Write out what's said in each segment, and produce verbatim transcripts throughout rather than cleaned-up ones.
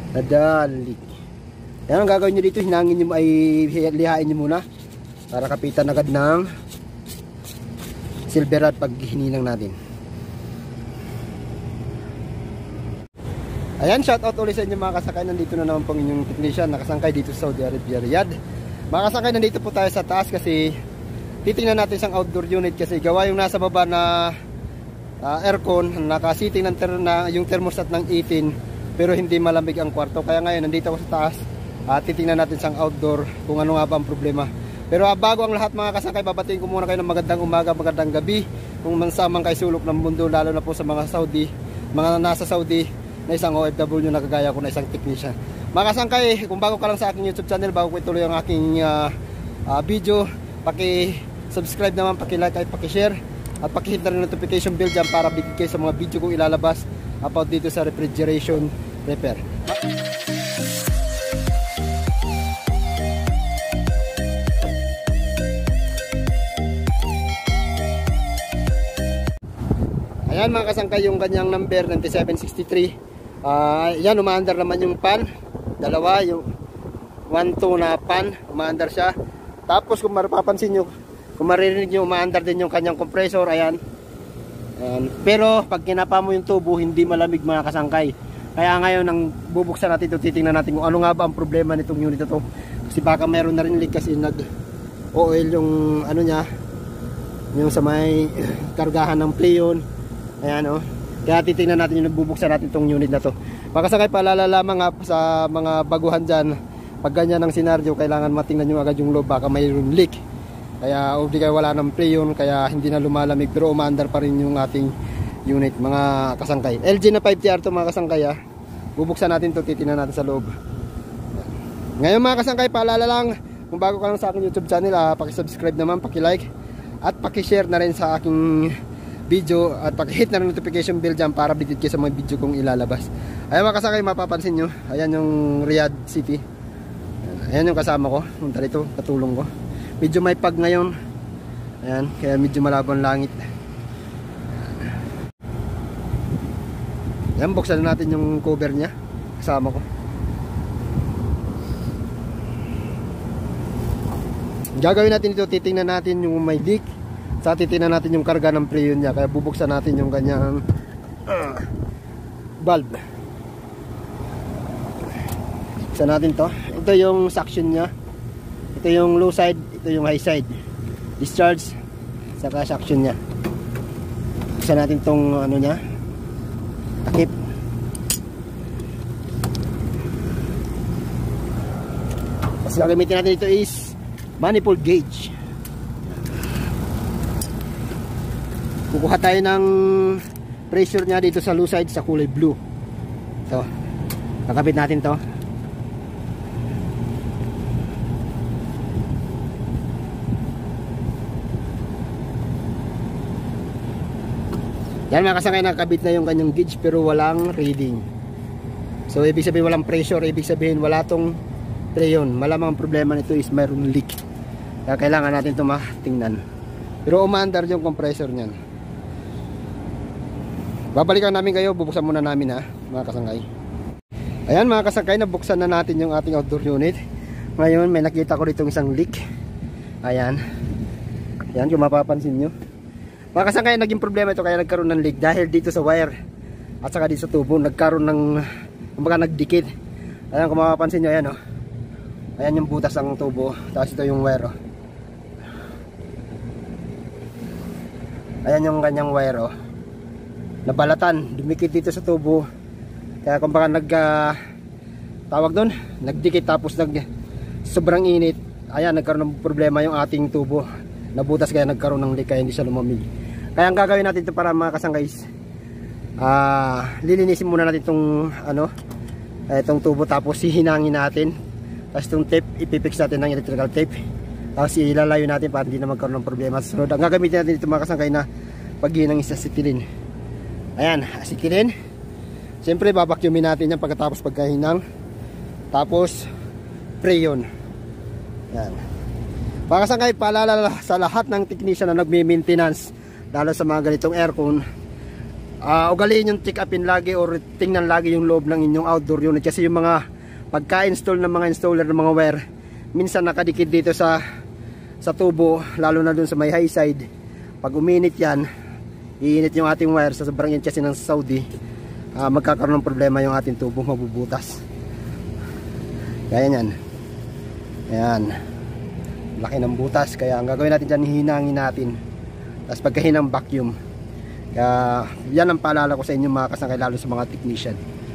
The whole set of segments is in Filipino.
Nadalik. Yan ang gagawin nyo dito, hinangin nyo ay lihain nyo muna para kapitan agad ng silver rod pag hininang natin. Ayan, shout out ulit sa inyo mga kasangkay. Nandito na naman pong inyong technician nakasangkay dito sa Saudi Arabia, Riyadh. Mga kasangkay, nandito po tayo sa taas kasi titingnan natin isang outdoor unit kasi gawa yung nasa baba na uh, aircon, nakasiting ng ter na, yung thermostat ng eighteen pero hindi malamig ang kwarto. Kaya ngayon nandito ako sa taas at uh, titingnan natin isang outdoor kung ano nga ba ang problema. Pero uh, bago ang lahat mga kasangkay, babatiin ko muna kayo ng magandang umaga, magandang gabi kung mansamang kay sulok ng mundo, lalo na po sa mga Saudi, mga nasa Saudi na isang O F W na kagaya ko na isang technician. Mga kasangkay, kung bago ka lang sa aking YouTube channel, bago ko ituloy ang aking uh, uh, video, paki-subscribe naman, paki-like at paki-share at paki-hit na rin notification bell dyan para bigyan kayo sa mga video kong ilalabas about dito sa refrigeration repair. Ayan mga kasangkay, yung kanyang number ninety-seven sixty-three. Uh, yan, umaandar naman yung pan. Dalawa, yung one two na pan, umaandar siya. Tapos kung mapapansin nyo, kung maririnig nyo, umaandar din yung kanyang compressor. Ayan. Ayan. Pero pag kinapa mo yung tubo, hindi malamig mga kasangkay. Kaya ngayon, nang bubuksan natin ito, titingnan natin kung ano nga ba ang problema nitong unit ito. Kasi baka meron na rin leak kasi nag-O L yung ano niya, yung sa may kargahan ng pleon. Ayan o. Oh. Kaya titingnan natin yung nagbubuksan natin itong unit na to. Makasakay paalala lamang nga sa mga baguhan dyan, pag ganyan ang senaryo, kailangan matingnan nyo agad yung loob, baka mayroon leak. Kaya o di kaya wala ng pleon, kaya hindi na lumalamig pero umaandar pa rin yung ating unit mga kasangkay. L G na five T R to mga kasangkay ha. Bubuksan natin to, titingnan natin sa loob. Ngayon mga kasangkay, paalala lang, kung bago ka lang sa aking YouTube channel, ha, paki-subscribe naman, paki-like at paki-share na rin sa aking video at paki-hit na rin notification bell dyan para bigit kayo sa mga video kong ilalabas. Ayan mga kasangkay, mapapansin nyo, ayan yung Riyadh City. Ayan yung kasama ko, punta dito, katulong ko. Medyo may pag ngayon. Ayan, kaya medyo malabo ang langit. Ayan, buksan natin yung cover nya, kasama ko. Gagawin natin ito, titingnan natin yung may leak. Sa titingnan natin yung karga ng preyon niya. Kaya bubuksan natin yung kanyang uh, valve. Buksan natin to. Ito yung suction niya. Ito yung low side, ito yung high side. Discharge saka suction niya. Buksan natin tong ano niya, takip. Kasi gagamitin natin ito is manifold gauge. Kukuha tayo ng pressure niya dito sa low side sa kulay blue. Ito. Kakabit natin to. Yan mga kasangkay, nakakabit na yung kanyang gauge pero walang reading. So ibig sabihin walang pressure, ibig sabihin wala tong preyon. Malamang ang problema nito is mayroong leak. Kaya kailangan natin ito matingnan. Pero umaandar yung compressor niyan. Babalikan namin kayo, bubuksan muna namin ha mga kasangkay. Ayan mga kasangkay, nabuksan na natin yung ating outdoor unit. Ngayon may nakita ko dito isang leak. Ayan. Ayan kung mapapansin nyo. Mga kasangkay, naging problema ito kaya nagkaroon ng leak dahil dito sa wire at saka dito sa tubo nagkaroon ng, kumbaga nagdikit. Ayan kung mapapansin nyo, ayan o. Oh. Ayan yung butas ng tubo, tapos ito yung wire o. Oh. Ayan yung kanyang wire o. Oh. Nabalatan, dumikit dito sa tubo. Kaya kung baka nag uh, tawag doon, nagdikit tapos nag sobrang init. Ayan, nagkaroon ng problema yung ating tubo. Nabutas kaya nagkaroon ng leak kaya hindi siya lumamig. Kaya ang gagawin natin ito para mga kasangkay, uh, lilinisin muna natin itong ano, itong tubo tapos hihinangin natin. Tapos itong tape, ipipix natin ng electrical tape. Tapos ilalayo natin para hindi na magkaroon ng problema. So ang gagamitin natin ito mga kasangkay na paghinang is acetylene. Ayan, acetylene. Siyempre babakyumin natin yan pagkatapos pagkahinang. Tapos preyon. Yan. Mga kasangkay, paalala sa lahat ng technician na nagme-maintenance, lalo sa mga ganitong aircon, uh, ugaliin yung check upin lagi or tingnan lagi yung loob ng inyong outdoor unit, kasi yung mga pagka-install ng mga installer ng mga wire minsan nakadikit dito sa sa tubo, lalo na dun sa may high side. Pag uminit yan, iinit yung ating wire sa sobrang init kasi ng Saudi, uh, magkakaroon ng problema yung ating tubo, mabubutas. Kaya yan, ayan, laki ng butas. Kaya ang gagawin natin dyan, hinangin natin, tapos pagkahinang vacuum. Kaya yan ang paalala ko sa inyo mga kasangkay, lalo sa mga technician.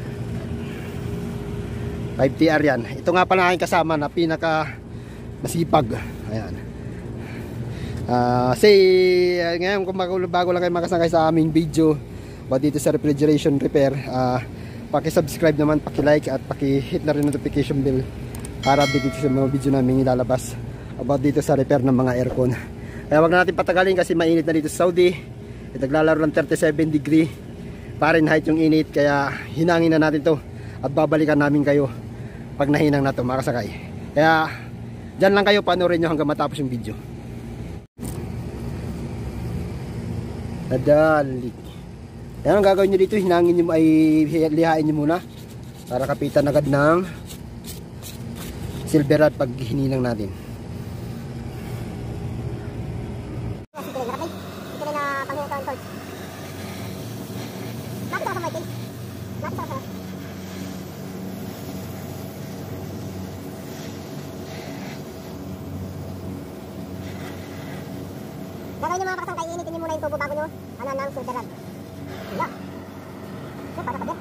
five T R yan. Ito nga pala aking kasama na pinaka masipag. Ayan. Uh, say, uh, ngayon kung bago lang kayo makasangkay sa aming video about dito sa refrigeration repair, uh, paki-subscribe naman, paki-like at paki-hit na rin notification bell para dito sa mga video namin ilalabas about dito sa repair ng mga aircon. Kaya wag na natin patagalin kasi mainit na dito sa Saudi. Naglalaro ng thirty-seven degree Fahrenheit yung init, kaya hinangin na natin to at babalikan namin kayo pag nahinang na to mga kasakay. Kaya dyan lang kayo, panoorin nyo hanggang matapos yung video. Nadali. Yan ang gagawin nyo dito, hinangin nyo, ay lihain nyo muna para kapitan agad ng silver rod pag hininang natin. Gagawin nyo mga kasangkay, initin nyo muna yung tubo bago nyo ano ng silver rod. Wala. So, para pa dyan.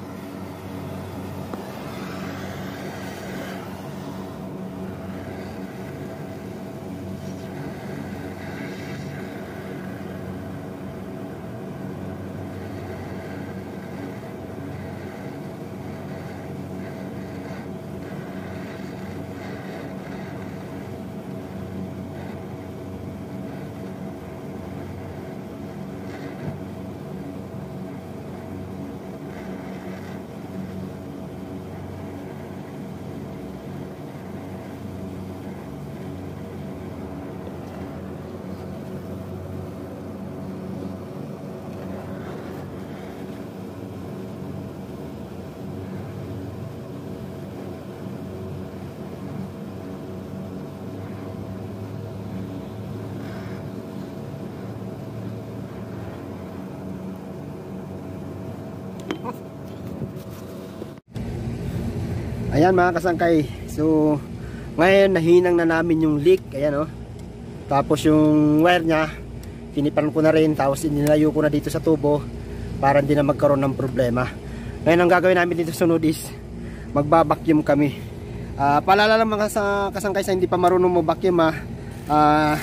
Ayan mga kasangkay, so ngayon nahinang na namin yung leak. Ayan o, tapos yung wire nya tinipan ko na rin, tapos inilayo ko na dito sa tubo para hindi na magkaroon ng problema. Ngayon ang gagawin namin dito sunod is magbabacuum kami. uh, Paalala lang mga kasangkay sa hindi pa marunong mag-vacuum, ha. uh,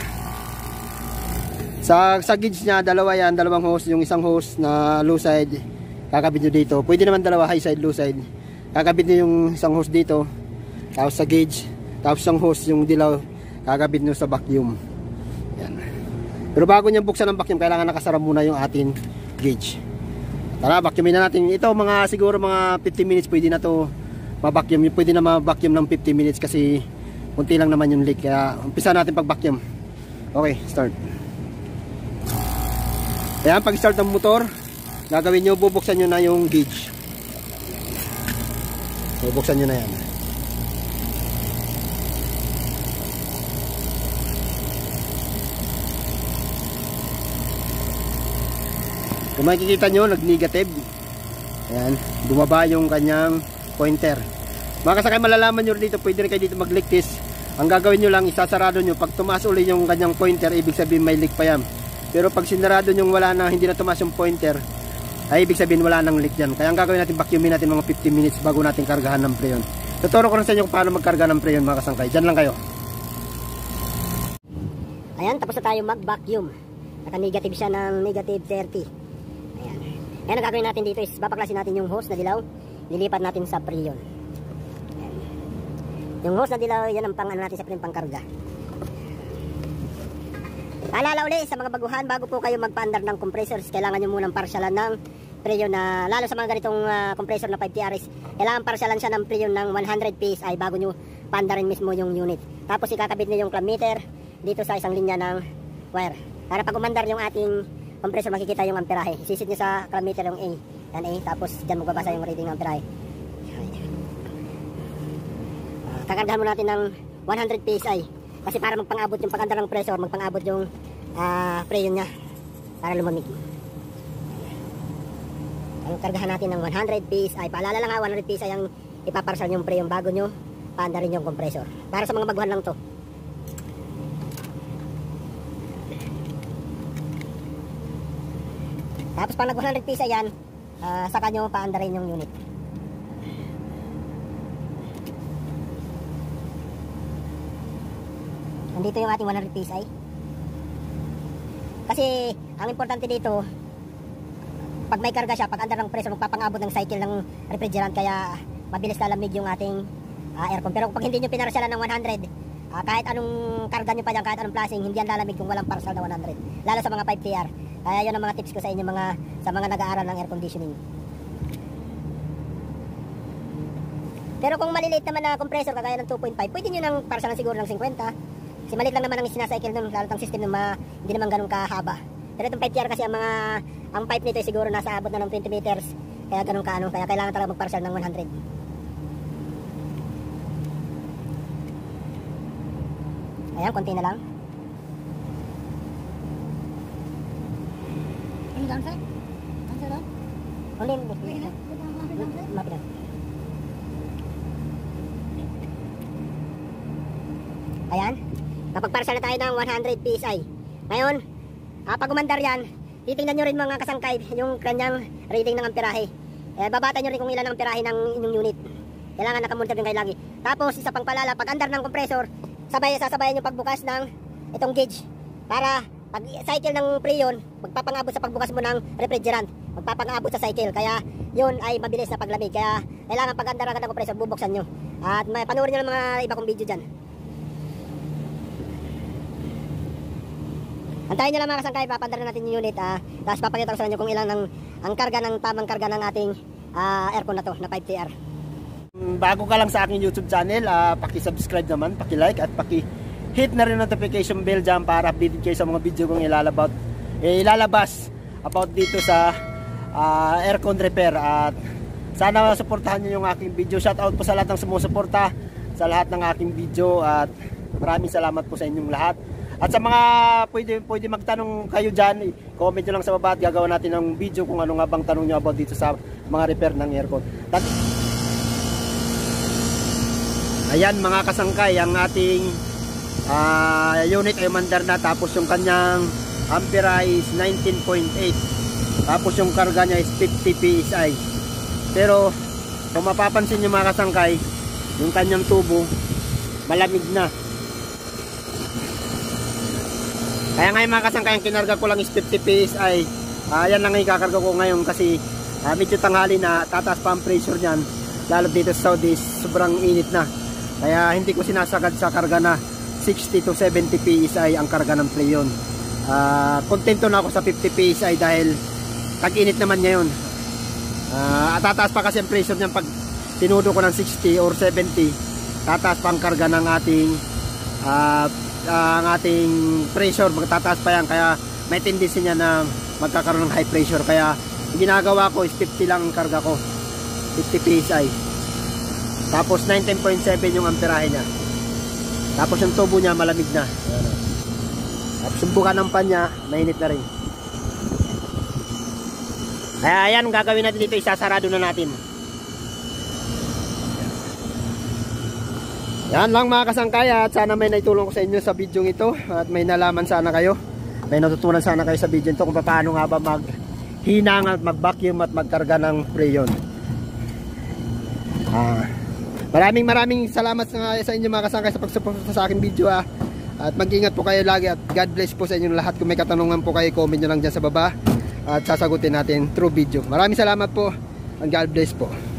Sa, sa gauge nya, dalawa yan, dalawang hose. Yung isang hose na low side kakabit nyo dito, pwede naman dalawa, high side, low side. Kakabit nyo yung isang hose dito, tapos sa gauge, tapos isang hose yung dilaw kakabit nyo sa vacuum. Yan. Pero bago nyo buksan ang vacuum, kailangan nakasara muna yung ating gauge. Tara, vacuumin na natin. Ito mga siguro mga fifteen minutes pwede na to ma-vacuum. Pwede na ma-vacuum ng fifteen minutes kasi kunti lang naman yung leak. Kaya umpisa natin pag-vacuum. Okay, start. Ayan, pag-start ng motor, gagawin nyo, bubuksan nyo na yung gauge. Bubuksan nyo na yan. Kung makikita nyo, nag-negative. Ayan, bumaba yung kanyang pointer. Mga kasakay, malalaman nyo dito, pwede rin kayo dito mag-leak test. Ang gagawin nyo lang, isasarado nyo. Pag tumaas uli yung kanyang pointer, ibig sabihin may leak pa yan. Pero pag sinarado nyo wala na, hindi na tumaas yung pointer, ay ibig sabihin wala nang leak yan. Kaya ang gagawin natin, vacuumin natin mga fifteen minutes bago natin kargahan ng preyon. Tuturo ko rin sa inyo kung paano magkarga ng preyon mga kasangkay. Diyan lang kayo. Ayan, tapos na tayo mag-vacuum. Naka-negative siya ng negative thirty. Ayan. Ayan, ang gagawin natin dito is babaklasin natin yung hose na dilaw. Lilipat natin sa preyon. Ayan. Yung hose na dilaw, yan ang pang ano natin sa preyon, pangkarga. Paalala uli sa mga baguhan, bago po kayo magpa-under ng compressors, kailangan nyo munang parsyalan ng preyon na, lalo sa mga ganitong uh, compressor na five T R S, kailangan parsyalan siya ng preyon ng one hundred P S I bago nyo paandarin mismo yung unit. Tapos ikakabit nyo yung clamp meter dito sa isang linya ng wire para pag umandar yung ating compressor makikita yung amperahe. Isisit nyo sa meter yung A. Yan A, tapos dyan magbabasa yung reading ng amperahe. Uh, kakargahan mo natin ng one hundred P S I. Kasi para magpang-abot yung pag-andar ng pressure, magpang-abot yung uh, preyon nya para lumamig. Ang kargahan natin ng one hundred P S I. Paalala lang ha, one hundred P S I ang ipaparsal yung preyon bago nyo paandarin yung compressor. Para sa mga baguhan lang to. Tapos pag nag one hundred P S I yan, uh, saka nyo paandarin yung unit. Nandito yung ating one hundred P S I. Kasi ang importante dito, pag may karga siya, pag andar ng pressure, magpapangabot ng cycle ng refrigerant, kaya mabilis lalamig yung ating uh, aircon. Pero pag hindi nyo pinarasyalan ng one hundred, uh, kahit anong karga nyo pa dyan, kahit anong flashing, hindi yan lalamig kung walang parsal na one hundred. Lalo sa mga five T R. Kaya yun ang mga tips ko sa inyo mga sa mga nag-aaral ng air conditioning. Pero kung maliliit naman na compressor kagaya ng two point five, pwede nyo nang parsalan siguro ng fifty. Kasi maliit lang naman ang sinacycle nun, lalo ng system na hindi naman ganun kahaba. Pero itong five T R kasi ang mga ang pipe nito ay siguro nasa abot na ng twenty meters. Kaya ganun ka ano, kaya kailangan talaga magparsal ng one hundred. Ayan, konti na lang. Ano doon sir? Ano sir doon? Only Mapit na. Ayan, napagparsal na tayo ng one hundred P S I. Ngayon, ah, pag umandar yan, titingnan nyo rin mga kasangkay yung kanyang rating ng amperahe. Eh, babata nyo rin kung ilan ang amperahe ng inyong unit. Kailangan nakamonitor din kayo lagi. Tapos, isa pang palala, pag andar ng compressor, sabay, sasabayan yung pagbukas ng itong gauge. Para pag cycle ng preyon, magpapangabot sa pagbukas mo ng refrigerant. Magpapangabot sa cycle. Kaya, yun ay mabilis na paglamig. Kaya, kailangan pag andar agad ng compressor, bubuksan nyo. At may panoorin nyo ng mga iba kong video dyan. Antayin nyo lang mga kasangkay, papandar na natin yung unit. Ah, tapos papakita ko sa inyo kung ilang ng, ang karga ng tamang karga ng ating ah, aircon na to, na five T R. Bago ka lang sa aking YouTube channel, uh, paki-subscribe naman, paki-like at paki-hit na rin notification bell dyan para updated kayo sa mga video kong ilalabas, eh, ilalabas about dito sa uh, aircon repair. At sana suportahan nyo yung aking video. Shout out po sa lahat ng sumusuporta sa lahat ng aking video at maraming salamat po sa inyong lahat. At sa mga pwede, pwede magtanong kayo dyan, comment nyo lang sa baba at gagawa natin ng video kung ano nga bang tanong nyo about dito sa mga repair ng aircon. Ayan mga kasangkay, ang ating uh, unit ay umandar na, tapos yung kanyang ampere is nineteen point eight, tapos yung karga niya is fifty P S I. Pero kung mapapansin nyo mga kasangkay, yung kanyang tubo malamig na. Kaya ngayon mga kasangkay, ang kinarga ko lang is fifty P S I. uh, Yan lang ang ikakarga ko ngayon kasi uh, medyo tanghali na, tataas pa ang pressure nyan. Lalo dito sa Saudi, sobrang init na. Kaya hindi ko sinasagad sa karga na sixty to seventy P S I ang karga ng preyon. uh, Kontento na ako sa fifty P S I dahil tag-init naman ngayon. uh, At tataas pa kasi ang pressure nyan pag tinudo ko ng sixty or seventy. Tataas pa ang karga ng ating uh, uh, ang ating pressure, magtataas pa yan. Kaya may tendency niya na magkakaroon ng high pressure. Kaya ginagawa ko is fifty lang ang karga ko, fifty P S I. Tapos nineteen point seven yung amperahe niya. Tapos yung tubo niya malamig na. Ayan. Tapos yung buka ng pan niya mainit na rin. Kaya ayan, gagawin natin dito, isasarado na natin. Yan lang mga kasangkay, at sana may naitulong ko sa inyo sa video ito at may nalaman sana kayo, may natutunan sana kayo sa video ito kung paano nga ba maghinang at mag-vacuum at magkarga ng preyon. Ah, maraming maraming salamat sa, sa inyo mga kasangkay sa pagsuporta sa aking video, ah. At mag-ingat po kayo lagi at God bless po sa inyong lahat. Kung may katanungan po kayo, comment nyo lang dyan sa baba at sasagutin natin through video. Maraming salamat po and God bless po.